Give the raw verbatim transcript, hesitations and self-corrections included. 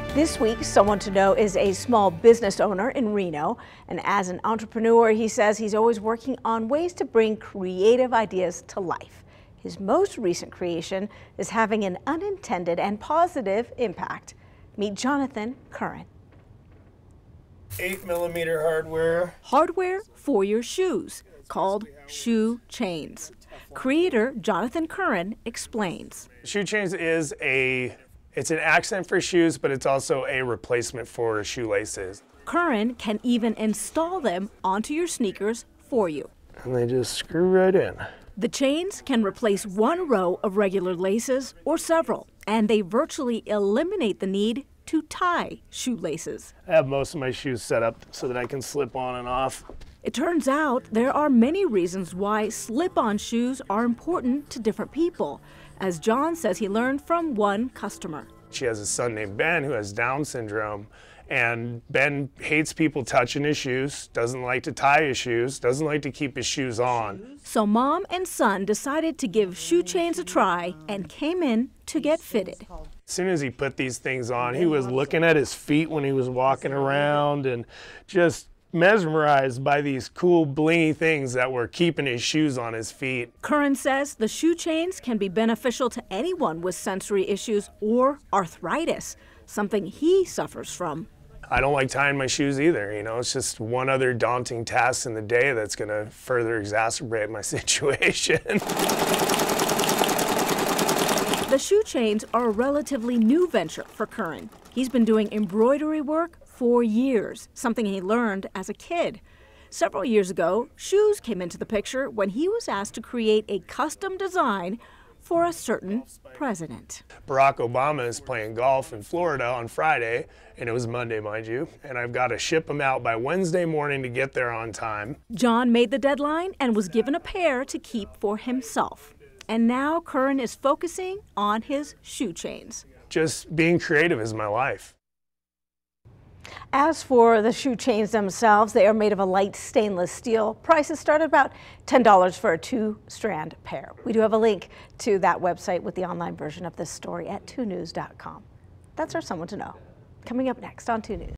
This week, Someone to Know is a small business owner in Reno, and as an entrepreneur, he says he's always working on ways to bring creative ideas to life. His most recent creation is having an unintended and positive impact. Meet Jonathan Curran. Eight millimeter hardware. Hardware for your shoes, called shoe chains. Creator Jonathan Curran explains. Shoe chains is a It's an accent for shoes, but it's also a replacement for shoelaces. Curran can even install them onto your sneakers for you. And they just screw right in. The chains can replace one row of regular laces or several, and they virtually eliminate the need to tie shoelaces. I have most of my shoes set up so that I can slip on and off. It turns out there are many reasons why slip-on shoes are important to different people, as John says he learned from one customer. She has a son named Ben who has Down syndrome, and Ben hates people touching his shoes, doesn't like to tie his shoes, doesn't like to keep his shoes on. So mom and son decided to give shoe chains a try and came in to get fitted. As soon as he put these things on, he was looking at his feet when he was walking around and just mesmerized by these cool blingy things that were keeping his shoes on his feet. Curran says the shoe chains can be beneficial to anyone with sensory issues or arthritis, something he suffers from. I don't like tying my shoes either, you know, it's just one other daunting task in the day that's going to further exacerbate my situation. The shoe chains are a relatively new venture for Curran. He's been doing embroidery work for years, something he learned as a kid. Several years ago, shoes came into the picture when he was asked to create a custom design for a certain president. Barack Obama is playing golf in Florida on Friday, and it was Monday, mind you, and I've got to ship them out by Wednesday morning to get there on time. John made the deadline and was given a pair to keep for himself. And now Curran is focusing on his shoe chains. Just being creative is my life. As for the shoe chains themselves, they are made of a light stainless steel. Prices start at about ten dollars for a two-strand pair. We do have a link to that website with the online version of this story at two news dot com. That's our Someone to Know. Coming up next on two news.